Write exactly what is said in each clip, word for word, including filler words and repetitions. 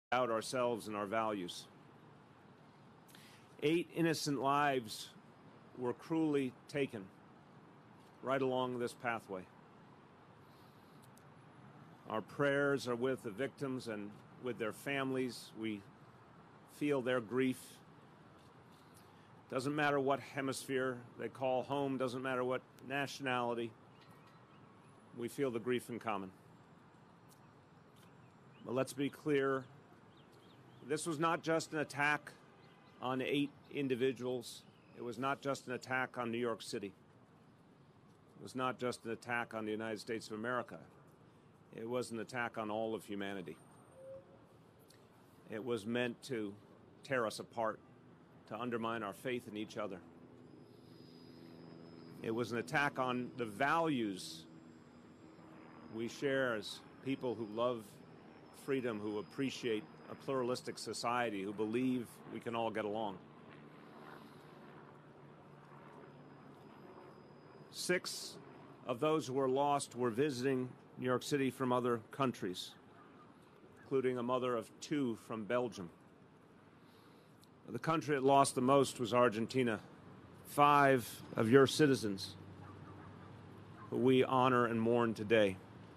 out ourselves and our values. Eight innocent lives were cruelly taken right along this pathway. Our prayers are with the victims and with their families. We feel their grief. Doesn't matter what hemisphere they call home, doesn't matter what nationality, we feel the grief in common. But let's be clear, this was not just an attack on eight individuals. It was not just an attack on New York City. It was not just an attack on the United States of America. It was an attack on all of humanity. It was meant to tear us apart, to undermine our faith in each other. It was an attack on the values we share as people who love freedom, who appreciate a pluralistic society, who believe we can all get along. Six of those who were lost were visiting New York City from other countries, including a mother of two from Belgium. The country that lost the most was Argentina. Five of your citizens who we honor and mourn today.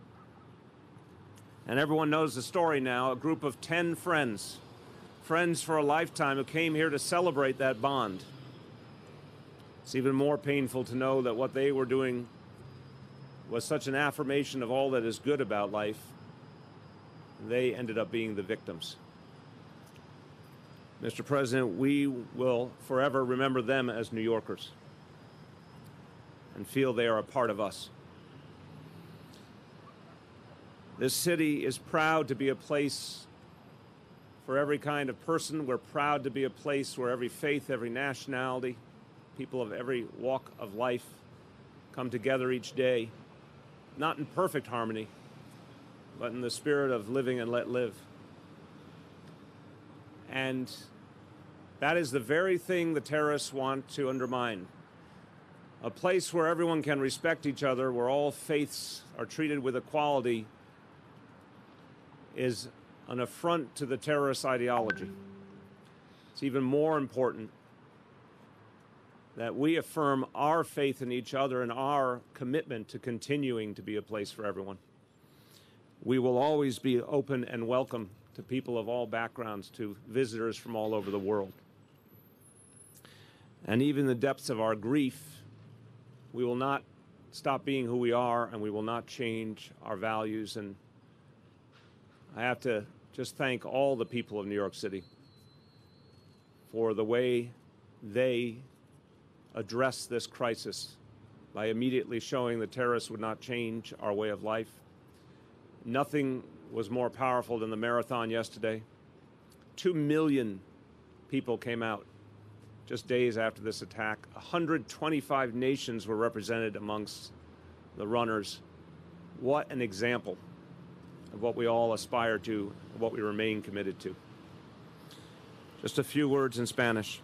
And everyone knows the story now, a group of ten friends, friends for a lifetime who came here to celebrate that bond. It's even more painful to know that what they were doing was such an affirmation of all that is good about life. They ended up being the victims. Mister President, we will forever remember them as New Yorkers and feel they are a part of us. This city is proud to be a place for every kind of person. We're proud to be a place where every faith, every nationality, people of every walk of life come together each day, not in perfect harmony, but in the spirit of living and let live. And that is the very thing the terrorists want to undermine. A place where everyone can respect each other, where all faiths are treated with equality, is an affront to the terrorist ideology. It's even more important that we affirm our faith in each other and our commitment to continuing to be a place for everyone. We will always be open and welcome to people of all backgrounds, to visitors from all over the world. And even in the depths of our grief, we will not stop being who we are, and we will not change our values. And I have to just thank all the people of New York City for the way they addressed this crisis by immediately showing the terrorists would not change our way of life. Nothing was more powerful than the marathon yesterday. Two million people came out just days after this attack. one hundred twenty-five nations were represented amongst the runners. What an example of what we all aspire to, what we remain committed to. Just a few words in Spanish.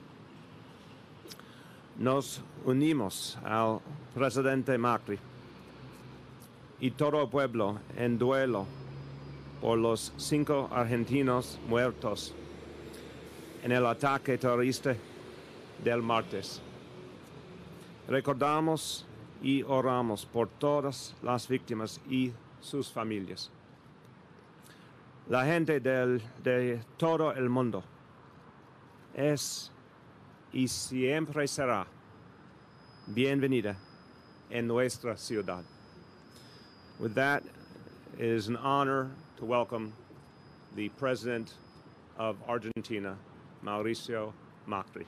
Nos unimos al presidente Macri y todo el pueblo en duelo por los cinco argentinos muertos en el ataque terrorista del martes. Recordamos y oramos por todas las víctimas y sus familias. La gente del, de todo el mundo es y siempre será bienvenida en nuestra ciudad. With that, it is an honor to welcome the President of Argentina, Mauricio Macri.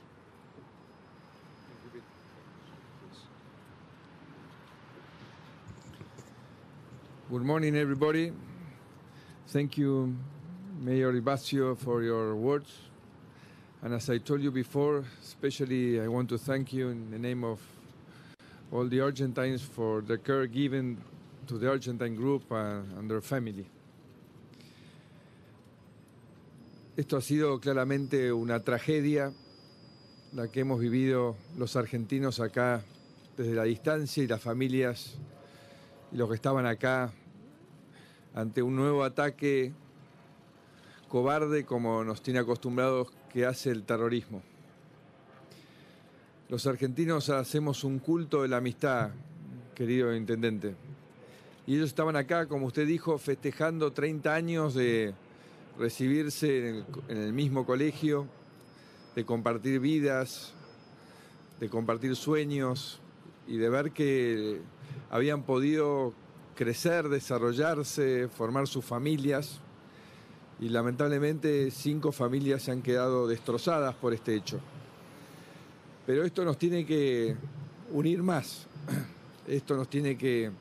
Good morning, everybody. Thank you, Mayor Ibacio, for your words. And as I told you before, especially I want to thank you in the name of all the Argentines for the care given to the Argentine group and, and their family. Esto ha sido claramente una tragedia, la que hemos vivido los argentinos acá desde la distancia y las familias y los que estaban acá ante un nuevo ataque cobarde como nos tiene acostumbrados que hace el terrorismo. Los argentinos hacemos un culto de la amistad, querido intendente. Y ellos estaban acá, como usted dijo, festejando treinta años de recibirse en el, en el mismo colegio, de compartir vidas, de compartir sueños y de ver que habían podido crecer, desarrollarse, formar sus familias. Y lamentablemente cinco familias se han quedado destrozadas por este hecho. Pero esto nos tiene que unir más. Esto nos tiene que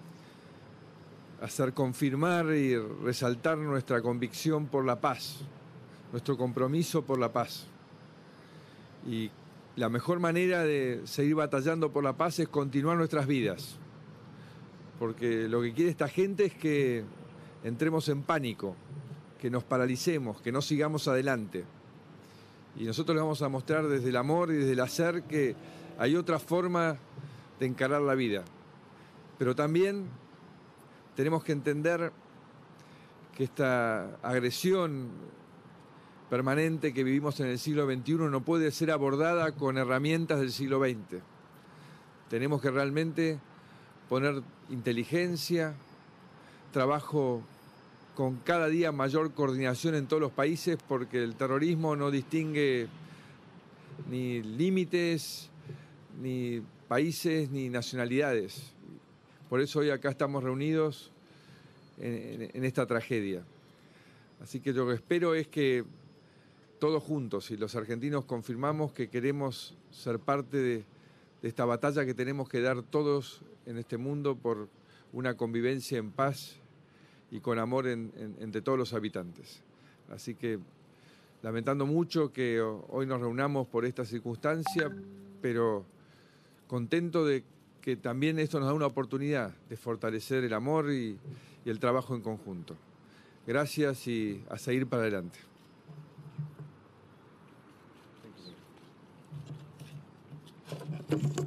hacer confirmar y resaltar nuestra convicción por la paz, nuestro compromiso por la paz. Y la mejor manera de seguir batallando por la paz es continuar nuestras vidas. Porque lo que quiere esta gente es que entremos en pánico, que nos paralicemos, que no sigamos adelante. Y nosotros les vamos a mostrar desde el amor y desde el hacer que hay otra forma de encarar la vida. Pero también tenemos que entender que esta agresión permanente que vivimos en el siglo veintiuno no puede ser abordada con herramientas del siglo veinte. Tenemos que realmente poner inteligencia, trabajo con cada día mayor coordinación en todos los países, porque el terrorismo no distingue ni límites, ni países, ni nacionalidades. Por eso hoy acá estamos reunidos en, en, en esta tragedia. Así que lo que espero es que todos juntos, y los argentinos confirmamos que queremos ser parte de, de esta batalla que tenemos que dar todos en este mundo por una convivencia en paz y con amor en, en, entre todos los habitantes. Así que, lamentando mucho que hoy nos reunamos por esta circunstancia, pero contento de que también esto nos da una oportunidad de fortalecer el amor y, y el trabajo en conjunto. Gracias y a seguir para adelante. Thank you.